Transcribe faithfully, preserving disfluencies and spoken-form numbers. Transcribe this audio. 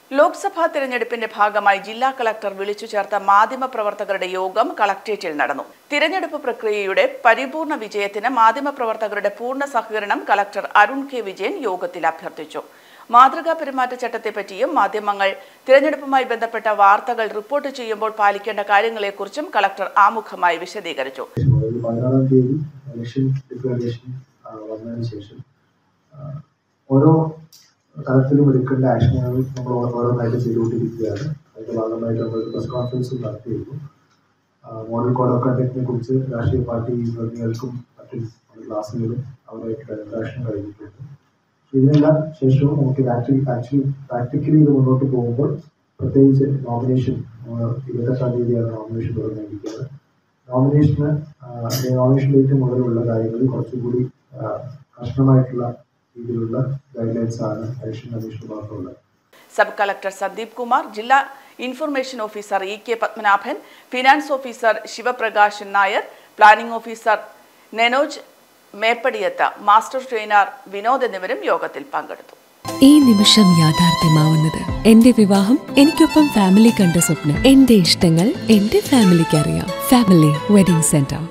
ലോക്സഭാ തിരഞ്ഞെടുപ്പിന്റെ ഭാഗമായി ജില്ലാ കളക്ടർ വിളിച്ചു ചേർത്ത മാധ്യമപ്രവർത്തകരുടെ യോഗം കളക്ട്രേറ്റിൽ നടന്നു. തിരഞ്ഞെടുപ്പ് പ്രക്രിയയുടെ പരിപൂർണ വിജയത്തിന് മാധ്യമപ്രവർത്തകരുടെ പൂർണ്ണ സഹകരണം കളക്ടർ അരുൺ കെ വിജയൻ യോഗത്തിൽ അഭ്യർത്ഥിച്ചു. മാതൃകാ പെരുമാറ്റച്ചട്ടത്തെപ്പറ്റിയും മാധ്യമങ്ങൾ തിരഞ്ഞെടുപ്പുമായി ബന്ധപ്പെട്ട വാർത്തകൾ റിപ്പോർട്ട് ചെയ്യുമ്പോൾ പാലിക്കേണ്ട കാര്യങ്ങളെക്കുറിച്ചും കളക്ടർ ആമുഖമായി വിശദീകരിച്ചു. ഓരോ തലത്തിലും എടുക്കേണ്ട ആക്ഷനുകൾ നമ്മൾ ഓരോന്നായിട്ട് ചെയ്തുകൊണ്ടിരിക്കുകയാണ്. അതിൻ്റെ ഭാഗമായിട്ട് നമ്മൾ പ്രസ് കോൺഫറൻസും നടത്തിയിരുന്നു. മോഡൽ കോഡ് ഓഫ് കണ്ടക്റ്റിനെ കുറിച്ച് രാഷ്ട്രീയ പാർട്ടി പ്രതിനിധികൾക്കും മറ്റും ക്ലാസ്സുകളും അവരുമായിട്ടുള്ള ഇന്ററാക്ഷൻ കഴിഞ്ഞിട്ടുണ്ട്. ഇതിനെല്ലാം ശേഷവും നമുക്ക് ആക്ച്വലി ആക്ച്വലി പ്രാക്ടിക്കലി ഇത് മുന്നോട്ട് പോകുമ്പോൾ പ്രത്യേകിച്ച് നോമിനേഷൻ ഇരുപത്തെട്ടാം തീയതിയാണ് നോമിനേഷൻ തുറന്നിരിക്കുന്നത്. നോമിനേഷന് നോമിനേഷൻ ഡേറ്റ് മുതലുള്ള കാര്യങ്ങളിൽ കുറച്ചുകൂടി കർശനമായിട്ടുള്ള രീതിയിലുള്ള ഗൈഡ്ലൈൻസ് ആണ് ഇലക്ഷൻ കമ്മീഷൻ ഭാഗത്തുള്ളത്. സബ് കളക്ടർ സന്ദീപ് കുമാർ, ജില്ലാ information officer E K Padmanabhan, finance officer Sivaprakasan Nair, planning officer Nenoj Meppadiyath, master trainer Vinod എന്നിവരും യോഗത്തിൽ പങ്കെടുത്തു. ഈ നിമിഷം യാഥാർത്ഥ്യമാവുന്നത് എന്റെ വിവാഹം എനിക്കൊപ്പം ഫാമിലി കണ്ട സ്വപ്നം. എന്റെ ഇഷ്ടങ്ങൾ എന്റെ ഫാമിലിക്ക് അറിയാം. Family wedding centre.